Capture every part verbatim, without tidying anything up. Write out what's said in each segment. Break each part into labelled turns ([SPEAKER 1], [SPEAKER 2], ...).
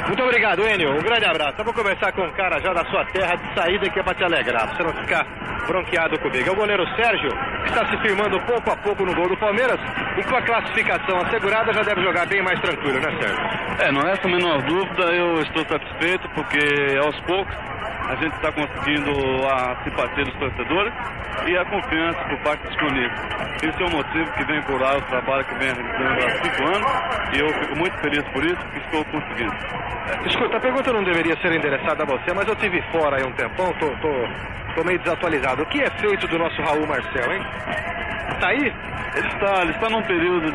[SPEAKER 1] Muito obrigado, Enio. Um grande abraço. Eu vou conversar com um cara já da sua terra de saída que é para te alegrar, pra você não ficar bronqueado comigo. É o goleiro Sérgio, que está se firmando pouco a pouco no gol do Palmeiras e com a classificação assegurada já deve jogar bem mais tranquilo, né, Sérgio?
[SPEAKER 2] É, não resta a menor dúvida, eu estou satisfeito porque aos poucos a gente está conseguindo a simpatia dos torcedores e a confiança por parte dos colegas. Esse é o motivo que vem curar o trabalho que vem realizando há cinco anos e eu fico muito feliz por isso que estou conseguindo.
[SPEAKER 1] Escuta, a pergunta não deveria ser endereçada a você, mas eu tive fora aí um tempão, tô, tô, tô meio desatualizado. O que é feito do nosso Raul Marcel, hein? Tá aí?
[SPEAKER 2] Ele está, ele está num período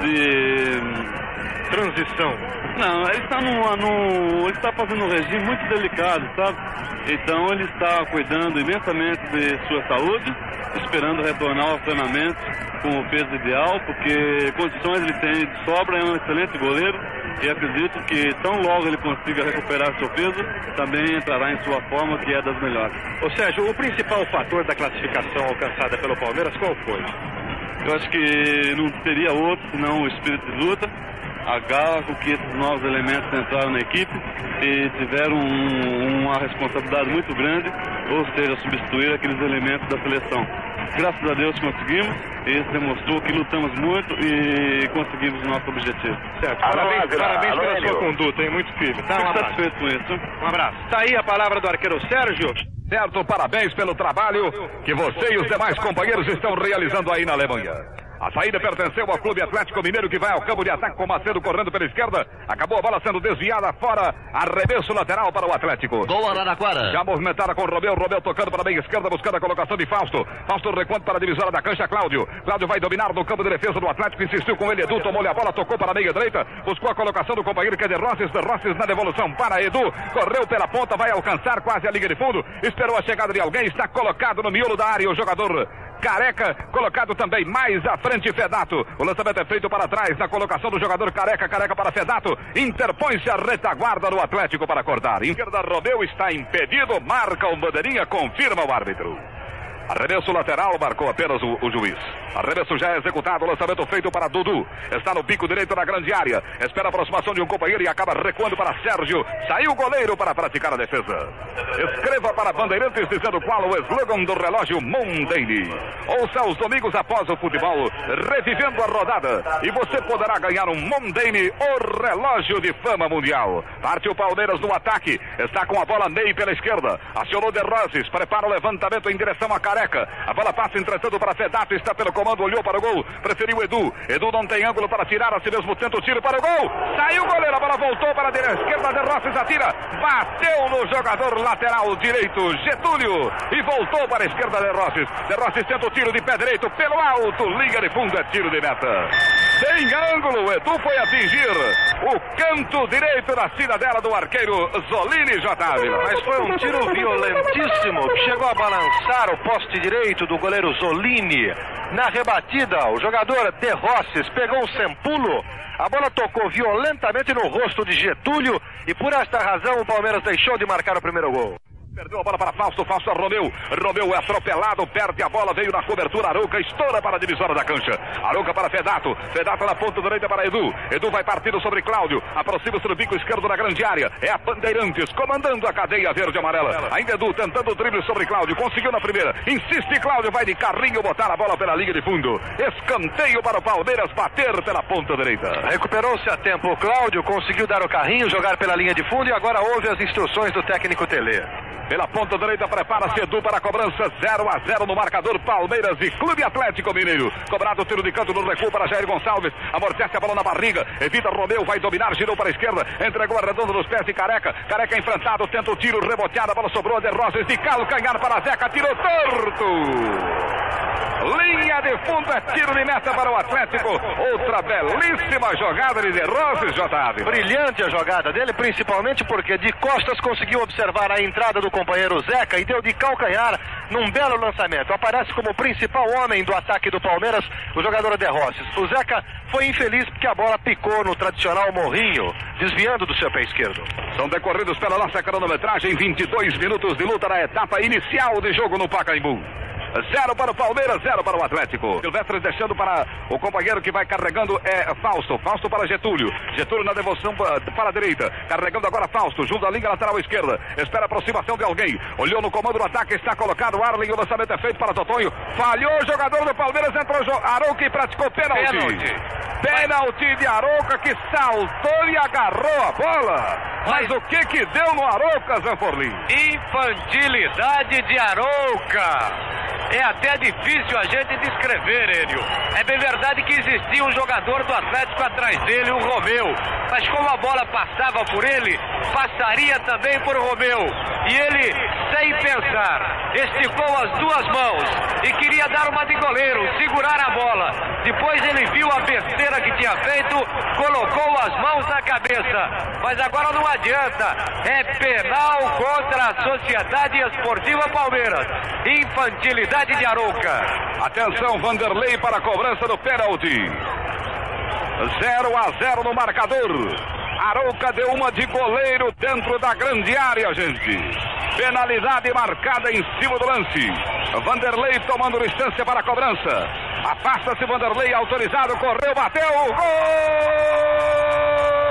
[SPEAKER 2] de
[SPEAKER 1] transição.
[SPEAKER 2] Não, ele está, num, num, ele está fazendo um regime muito delicado, sabe? Então ele está cuidando imensamente de sua saúde, esperando retornar ao treinamento com o peso ideal, porque condições ele tem de sobra, é um excelente goleiro e acredito que tão logo ele consiga recuperar seu peso, também entrará em sua forma, que é das melhores.
[SPEAKER 1] Ô Sérgio, o principal fator da classificação alcançada pelo Palmeiras, qual foi?
[SPEAKER 2] Eu acho que não teria outro senão o espírito de luta, a garra com que esses novos elementos entraram na equipe e tiveram um, uma responsabilidade muito grande, ou seja, substituir aqueles elementos da seleção. Graças a Deus conseguimos, e isso demonstrou que lutamos muito e conseguimos o nosso objetivo.
[SPEAKER 1] Certo, parabéns, alô, parabéns alô, pela alô. sua conduta, hein? Muito firme. Tá,
[SPEAKER 2] um satisfeito com isso.
[SPEAKER 1] Um abraço. Tá aí a palavra do arqueiro Sérgio.
[SPEAKER 3] Certo, parabéns pelo trabalho que você e os demais companheiros estão realizando aí na Alemanha. A saída pertenceu ao Clube Atlético Mineiro, que vai ao campo de ataque com Macedo correndo pela esquerda. Acabou a bola sendo desviada fora. Arremesso lateral para o Atlético.
[SPEAKER 4] Gol Araraquara.
[SPEAKER 3] Já movimentada com o Romeu. Romeu tocando para a meia esquerda, buscando a colocação de Fausto. Fausto recuando para a divisória da cancha, Cláudio. Cláudio vai dominar no campo de defesa do Atlético. Insistiu com ele, Edu. Tomou-lhe a bola, tocou para a meia direita. Buscou a colocação do companheiro que é de Rosses. De Rosses na devolução para Edu. Correu pela ponta, vai alcançar quase a linha de fundo. Esperou a chegada de alguém. Está colocado no miolo da área o jogador Careca, colocado também mais à frente Fedato. O lançamento é feito para trás na colocação do jogador Careca. Careca para Fedato. Interpõe-se a retaguarda do Atlético para cortar. Esquerda, Romeu está impedido. Marca o bandeirinha, confirma o árbitro. Arremesso lateral, marcou apenas o, o juiz. Arremesso já executado, lançamento feito para Dudu. Está no pico direito da grande área. Espera a aproximação de um companheiro e acaba recuando para Sérgio. Saiu o goleiro para praticar a defesa. Escreva para Bandeirantes dizendo qual o slogan do relógio Mondane. Ouça os domingos após o futebol, revivendo a rodada. E você poderá ganhar um Mondane, o relógio de fama mundial. Parte o Palmeiras no ataque. Está com a bola Ney pela esquerda. Acionou De Rosses, prepara o levantamento em direção a Careca. A bola passa entretanto para Fedato, está pelo comando, olhou para o gol, preferiu Edu. Edu não tem ângulo para tirar, a si mesmo tenta o tiro para o gol. Saiu o goleiro, a bola voltou para a esquerda, De Rosses atira, bateu no jogador lateral direito, Getúlio, e voltou para a esquerda, De Rosses. De Rosses tenta o tiro de pé direito, pelo alto, linha de fundo, é tiro de meta. Sem ângulo, Edu foi atingir o canto direito da cidadela do arqueiro Zolini, J. Ávila.
[SPEAKER 1] Mas foi um tiro violentíssimo, que chegou a balançar o poste direito do goleiro Zolini. Na rebatida, o jogador De Rosses pegou um sempulo, a bola tocou violentamente no rosto de Getúlio e por esta razão o Palmeiras deixou de marcar o primeiro gol.
[SPEAKER 3] Perdeu a bola para Fausto, Fausto a Romeu. Romeu é atropelado, perde a bola, veio na cobertura, Arouca estoura para a divisória da cancha. Arouca para Fedato, Fedato na ponta direita para Edu. Edu vai partindo sobre Cláudio, aproxima-se do bico esquerdo da grande área. É a Bandeirantes comandando a cadeia verde e amarela. Ainda Edu tentando o drible sobre Cláudio, conseguiu na primeira. Insiste Cláudio, vai de carrinho botar a bola pela linha de fundo. Escanteio para o Palmeiras bater pela ponta direita.
[SPEAKER 1] Recuperou-se a tempo o Cláudio, conseguiu dar o carrinho, jogar pela linha de fundo e agora ouve as instruções do técnico Telê.
[SPEAKER 3] Pela ponta direita, prepara-se Edu para a cobrança. zero a zero no marcador, Palmeiras e Clube Atlético Mineiro. Cobrado o tiro de canto no recuo para Jair Gonçalves. Amortece a bola na barriga. Evita Romeu, vai dominar, girou para a esquerda. Entregou a redonda nos pés de Careca. Careca enfrentado, tenta o tiro, reboteada. A bola sobrou a De Rosses de calcanhar para Zeca. Tirou torto. Linha de fundo, é tiro de meta para o Atlético. Outra belíssima jogada de De Rosses, J. Ávila.
[SPEAKER 1] Brilhante a jogada dele, principalmente porque de costas conseguiu observar a entrada do companheiro Zeca e deu de calcanhar num belo lançamento. Aparece como principal homem do ataque do Palmeiras o jogador De Rosses. O Zeca foi infeliz porque a bola picou no tradicional morrinho, desviando do seu pé esquerdo.
[SPEAKER 3] São decorridos pela nossa cronometragem vinte e dois minutos de luta na etapa inicial de jogo no Pacaembu. Zero para o Palmeiras, zero para o Atlético. Silvestre deixando para o companheiro que vai carregando é Fausto. Fausto para Getúlio. Getúlio na devolução para a direita. Carregando agora Fausto, junto à linha lateral esquerda. Espera a aproximação de alguém. Olhou no comando do ataque, está colocado Arlen. O lançamento é feito para Totonho. Falhou o jogador do Palmeiras, entrou Arouca e praticou pênalti. Pênalti. Pênalti de Arouca, que saltou e agarrou a bola. Mas, Mas o que que deu no Arouca, Zanforlin?
[SPEAKER 1] Infantilidade de Arouca. É até difícil a gente descrever, Enio. É bem verdade que existia um jogador do Atlético atrás dele, o Romeu. Mas como a bola passava por ele, passaria também por Romeu. E ele, sem pensar, esticou as duas mãos e queria dar uma de goleiro, segurar a bola. Depois ele viu a besteira que tinha feito, colocou as mãos na cabeça. Mas agora não adianta. É penal contra a Sociedade Esportiva Palmeiras. Infantilidade de Arouca.
[SPEAKER 3] Atenção, Vanderlei para a cobrança do pênalti. zero a zero no marcador. Arouca deu uma de goleiro dentro da grande área, gente. Penalidade marcada em cima do lance. Vanderlei tomando distância para a cobrança. Afasta-se Vanderlei, autorizado, correu, bateu, gol!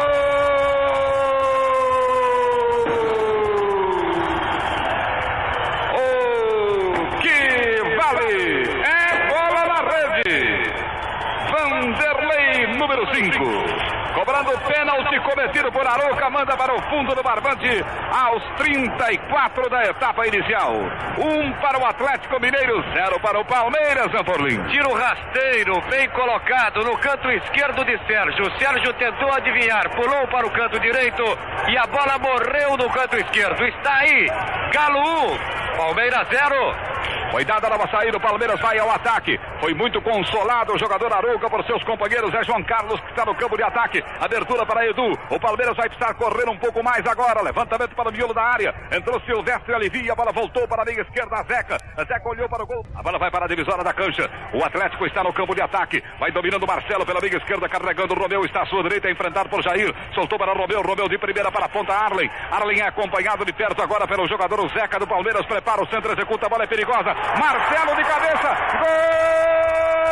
[SPEAKER 3] Número cinco, cobrando o pênalti cometido por Arouca, manda para o fundo do barbante aos trinta e quatro da etapa inicial. Um para o Atlético Mineiro, zero para o Palmeiras, Zanforlin.
[SPEAKER 1] Tiro rasteiro, bem colocado no canto esquerdo de Sérgio. Sérgio tentou adivinhar, pulou para o canto direito e a bola morreu no canto esquerdo. Está aí, Galo um, Palmeiras zero.
[SPEAKER 3] Foi dada a nova saída, o Palmeiras vai ao ataque. Foi muito consolado o jogador Arouca por seus companheiros. É João Carlos que está no campo de ataque. Abertura para Edu. O Palmeiras vai precisar correr um pouco mais agora. Levantamento para o miolo da área. Entrou Silvestre, alivia. A bola voltou para a meia esquerda. A Zeca. A Zeca olhou para o gol. A bola vai para a divisória da cancha. O Atlético está no campo de ataque. Vai dominando o Marcelo pela meia esquerda. Carregando o Romeu. Está à sua direita. Enfrentado por Jair. Soltou para o Romeu. Romeu de primeira para a ponta. Arlen. Arlen é acompanhado de perto agora pelo jogador o Zeca do Palmeiras. Prepara o centro. Executa. A bola é perigosa. Marcelo de cabeça. Gol!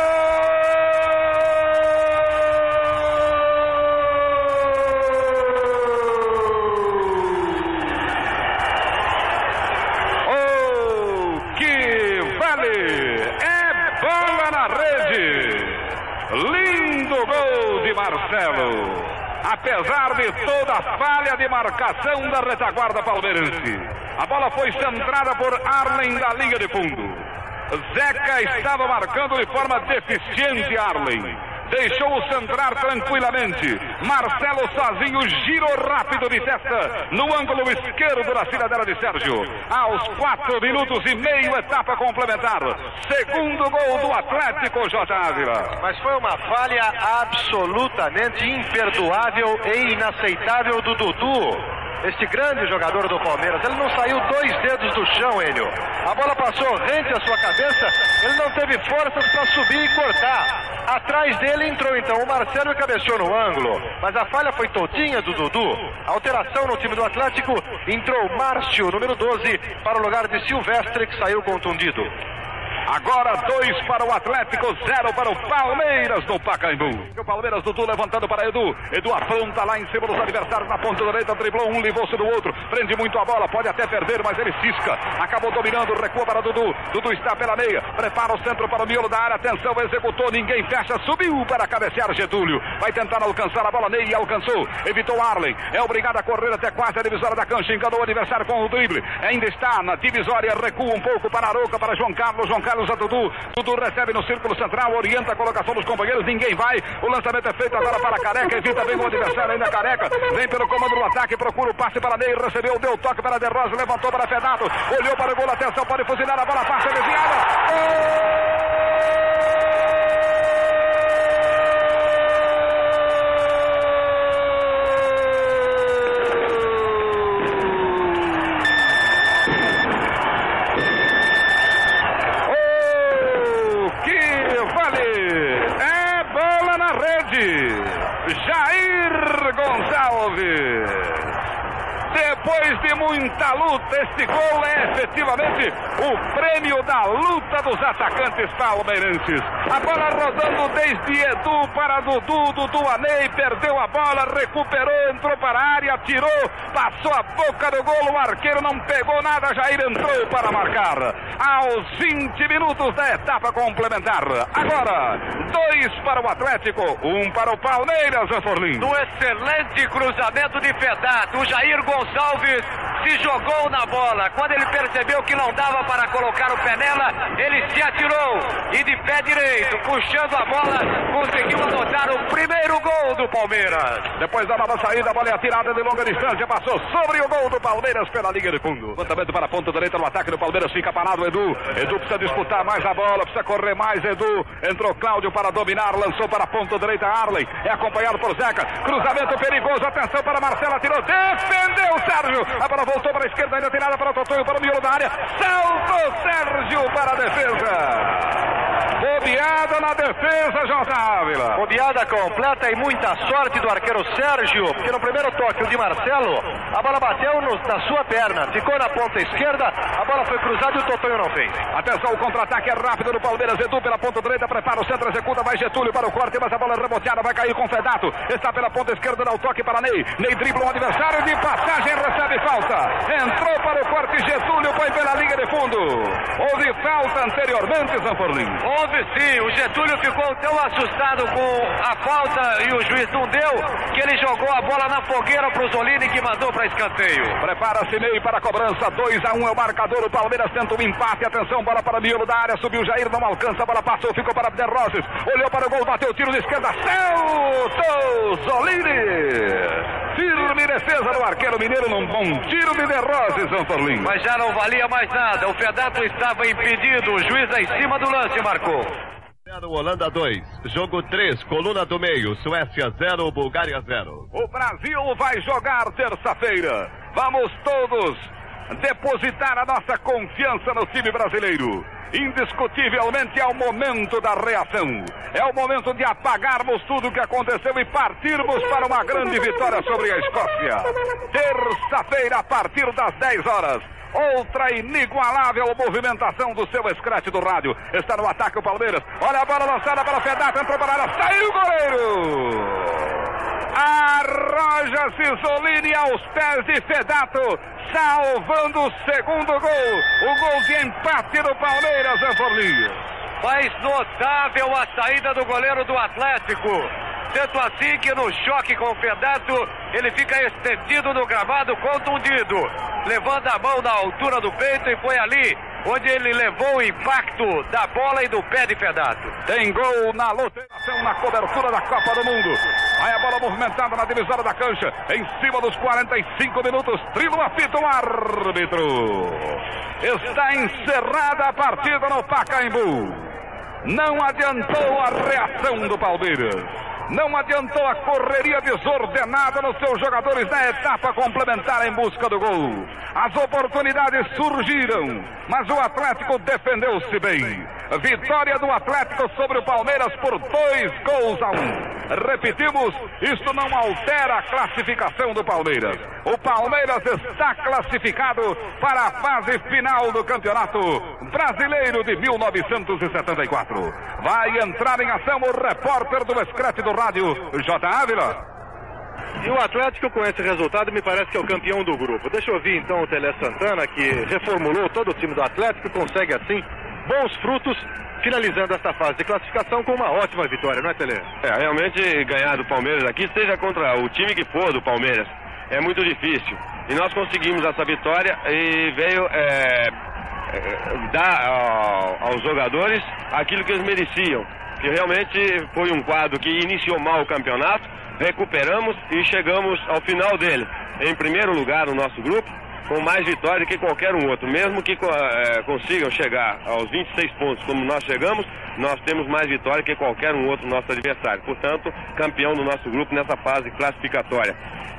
[SPEAKER 3] Gol de Marcelo. Apesar de toda a falha de marcação da retaguarda palmeirense, a bola foi centrada por Arlen da linha de fundo. Zeca estava marcando de forma deficiente Arlen. Deixou-o centrar tranquilamente. Marcelo sozinho, giro rápido de testa no ângulo esquerdo da cidadela de Sérgio. Aos quatro minutos e meio, etapa complementar. Segundo gol do Atlético, J. Ávila.
[SPEAKER 1] Mas foi uma falha absolutamente imperdoável e inaceitável do Dudu. Este grande jogador do Palmeiras, ele não saiu dois dedos do chão, Enio. A bola passou rente à sua cabeça, ele não teve forças para subir e cortar. Atrás dele entrou então o Marcelo e cabeceou no ângulo. Mas a falha foi todinha do Dudu. Alteração no time do Atlético, entrou Márcio, número doze, para o lugar de Silvestre, que saiu contundido.
[SPEAKER 3] Agora dois para o Atlético, zero para o Palmeiras no Pacaembu. O Palmeiras, Dudu levantando para Edu. Edu afronta lá em cima dos adversários na ponta direita, driblou um, livrou-se do outro. Prende muito a bola, pode até perder, mas ele cisca. Acabou dominando, recua para Dudu. Dudu está pela meia, prepara o centro para o miolo da área. Atenção, executou, ninguém fecha, subiu para cabecear Getúlio. Vai tentar alcançar a bola, Ney alcançou. Evitou Arlen, é obrigado a correr até quase a divisória da cancha. Enganou o adversário com o drible. Ainda está na divisória, recua um pouco para Arouca, para João Carlos. João Carlos a Dudu. Dudu recebe no círculo central, orienta a colocação dos companheiros, ninguém vai. O lançamento é feito agora para Careca, evita bem o adversário, ainda Careca. Vem pelo comando do ataque, procura o passe para Ney, recebeu, deu toque para De Rosa, levantou para Fedato, olhou para o gol, atenção, pode fuzilar, a bola passa desviada. Gol! Jair Gonçalves, Depois de muita luta, este gol é efetivamente o prêmio da luta dos atacantes palmeirenses. A bola rodando desde Edu para Dudu, Dudu Anei, perdeu a bola, recuperou, entrou para a área, tirou, passou a boca do gol, o arqueiro não pegou nada, Jair entrou para marcar. Aos vinte minutos da etapa complementar. Agora, dois para o Atlético, um para o Palmeiras, Anforlim.
[SPEAKER 1] No excelente cruzamento de Fedato, o Jair Gonçalves se jogou na bola. Quando ele percebeu que não dava para colocar o pé nela, ele se atirou e de pé direito, puxando a bola, conseguiu anotar o primeiro gol do Palmeiras.
[SPEAKER 3] Depois da nova saída, a bola é atirada de longa distância, passou sobre o gol do Palmeiras pela linha de fundo. Levantamento para a ponta direita no ataque do Palmeiras, fica parado Edu. Edu precisa disputar mais a bola, precisa correr mais Edu. Entrou Cláudio para dominar, lançou para a ponta direita Arley, é acompanhado por Zeca. Cruzamento perigoso, atenção para Marcelo, atirou, defendeu o Sérgio. A bola voltou para a esquerda, ainda tirada para o Totonho, para o miolo da área. Saltou Sérgio para a defesa. Bobeada na defesa, J. Ávila.
[SPEAKER 1] Bobeada completa e muita sorte do arqueiro Sérgio, porque no primeiro toque, o de Marcelo, a bola bateu no, na sua perna, ficou na ponta esquerda, a bola foi cruzada e o Totonho não fez.
[SPEAKER 3] Atenção, o contra-ataque é rápido do Palmeiras, Edu pela ponta direita, prepara o centro, executa, vai Getúlio para o corte, mas a bola é reboteada, vai cair com Fedato, está pela ponta esquerda, dá o toque para Ney, Ney dribla o adversário, de passagem recebe falta, entrou para o corte, Getúlio foi pela linha de fundo. Houve falta anteriormente, Zanforlin?
[SPEAKER 1] Houve sim, o Getúlio ficou tão assustado com a falta e o juiz não deu, que ele jogou a bola na fogueira para o Zolini, que mandou para escanteio.
[SPEAKER 3] Prepara-se Ney para a cobrança, dois a um é o marcador, o Palmeiras tenta um empate, atenção, bola para o miolo da área, subiu Jair, não alcança, a bola passou, ficou para De Rosses, olhou para o gol, bateu o tiro de esquerda, soltou Zolini. Firme defesa do arqueiro mineiro num bom tiro de De Rosses, Zanforlin.
[SPEAKER 1] Mas já não valia mais nada, o Fedato estava impedido, o juiz em cima do lance marcou.
[SPEAKER 4] zero, Holanda dois, jogo três, coluna do meio, Suécia zero, Bulgária zero.
[SPEAKER 3] O Brasil vai jogar terça-feira. Vamos todos depositar a nossa confiança no time brasileiro. Indiscutivelmente é o momento da reação. É o momento de apagarmos tudo o que aconteceu e partirmos para uma grande vitória sobre a Escócia. Terça-feira, a partir das dez horas. Outra inigualável movimentação do seu escrete do rádio. Está no ataque o Palmeiras. Olha a bola lançada para o Fedato, entrou para a área, saiu o goleiro. Arroja-se Zolini aos pés de Fedato, salvando o segundo gol. O gol de empate do Palmeiras, Zanforlin.
[SPEAKER 1] Mas notável a saída do goleiro do Atlético. Tanto assim que no choque com o Fedato, ele fica estendido no gramado, contundido, levando a mão na altura do peito, e foi ali onde ele levou o impacto da bola e do pé de Fedato.
[SPEAKER 3] Tem gol na lotação, na cobertura da Copa do Mundo. Aí a bola movimentada na divisória da cancha, em cima dos quarenta e cinco minutos, trilo apita o árbitro. Está encerrada a partida no Pacaembu. Não adiantou a reação do Palmeiras. Não adiantou a correria desordenada nos seus jogadores na etapa complementar em busca do gol. As oportunidades surgiram, mas o Atlético defendeu-se bem. Vitória do Atlético sobre o Palmeiras por dois gols a um. Repetimos, isso não altera a classificação do Palmeiras. O Palmeiras está classificado para a fase final do Campeonato Brasileiro de mil novecentos e setenta e quatro. Vai entrar em ação o repórter do escrete do rádio, J. Ávila.
[SPEAKER 5] E o Atlético, com esse resultado, me parece que é o campeão do grupo. Deixa eu ouvir então o Tele Santana, que reformulou todo o time do Atlético e consegue assim bons frutos, finalizando esta fase de classificação com uma ótima vitória, não é, Tele?
[SPEAKER 6] É, realmente ganhar do Palmeiras aqui, seja contra o time que for do Palmeiras, é muito difícil. E nós conseguimos essa vitória e veio é, é, dar ao, aos jogadores aquilo que eles mereciam. Que realmente foi um quadro que iniciou mal o campeonato, recuperamos e chegamos ao final dele. Em primeiro lugar no nosso grupo, com mais vitória que qualquer um outro. Mesmo que é, consigam chegar aos vinte e seis pontos como nós chegamos, nós temos mais vitória que qualquer um outro nosso adversário. Portanto, campeão do nosso grupo nessa fase classificatória.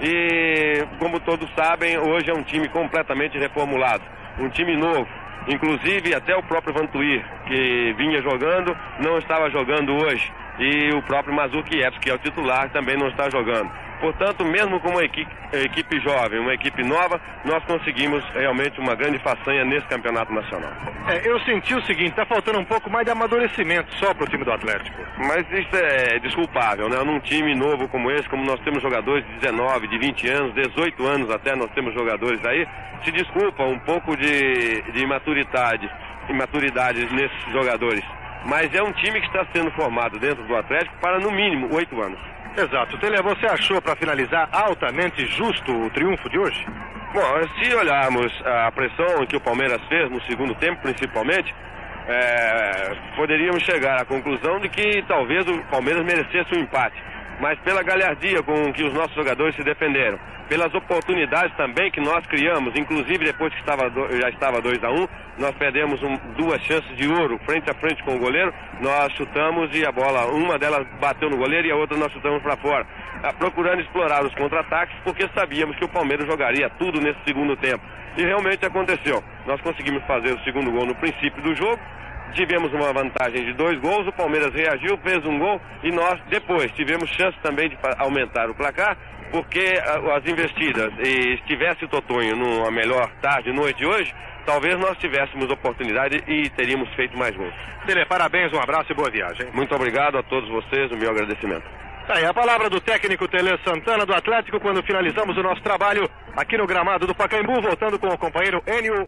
[SPEAKER 6] E, como todos sabem, hoje é um time completamente reformulado. Um time novo. Inclusive, até o próprio Vantuir, que vinha jogando, não estava jogando hoje. E o próprio Mazurkiewicz, que é o titular, também não está jogando. Portanto, mesmo com uma equipe, equipe jovem, uma equipe nova, nós conseguimos realmente uma grande façanha nesse campeonato nacional.
[SPEAKER 5] É, eu senti o seguinte, tá faltando um pouco mais de amadurecimento só pro time do Atlético.
[SPEAKER 6] Mas isso é desculpável, né? Num time novo como esse, como nós temos jogadores de dezenove, de vinte anos, dezoito anos até, nós temos jogadores aí, se desculpa um pouco de, de imaturidade, imaturidade nesses jogadores. Mas é um time que está sendo formado dentro do Atlético para, no mínimo, oito anos.
[SPEAKER 5] Exato. Tele, você achou, para finalizar, altamente justo o triunfo de hoje?
[SPEAKER 6] Bom, se olharmos a pressão que o Palmeiras fez no segundo tempo, principalmente, é, poderíamos chegar à conclusão de que talvez o Palmeiras merecesse um empate. Mas pela galhardia com que os nossos jogadores se defenderam, pelas oportunidades também que nós criamos, inclusive depois que estava do, já estava dois a um, nós perdemos um, duas chances de ouro frente a frente com o goleiro, nós chutamos e a bola, uma delas bateu no goleiro e a outra nós chutamos para fora, procurando explorar os contra-ataques, porque sabíamos que o Palmeiras jogaria tudo nesse segundo tempo. E realmente aconteceu. Nós conseguimos fazer o segundo gol no princípio do jogo, tivemos uma vantagem de dois gols, o Palmeiras reagiu, fez um gol e nós depois tivemos chance também de aumentar o placar, porque as investidas, e estivesse o Totonho numa melhor tarde, noite de hoje, talvez nós tivéssemos oportunidade e teríamos feito mais gols.
[SPEAKER 5] Tele, parabéns, um abraço e boa viagem.
[SPEAKER 6] Muito obrigado a todos vocês, o meu agradecimento.
[SPEAKER 5] Tá aí a palavra do técnico Tele Santana do Atlético quando finalizamos o nosso trabalho aqui no gramado do Pacaembu, voltando com o companheiro Enio